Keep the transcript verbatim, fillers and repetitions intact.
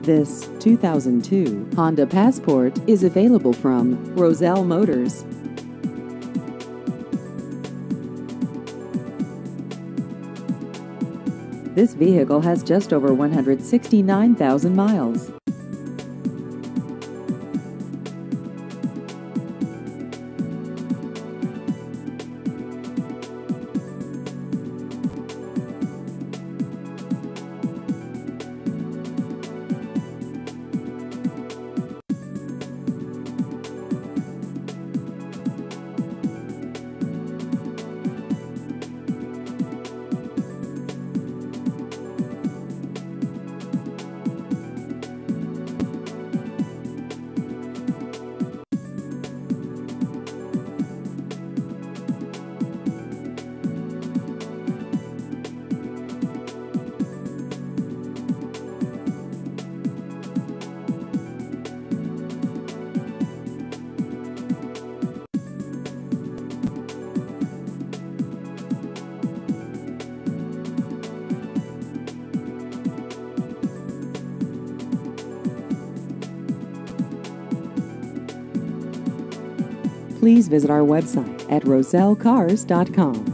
This two thousand two Honda Passport is available from Roselle Motors. This vehicle has just over one hundred sixty-nine thousand miles. Please visit our website at roselle cars dot com.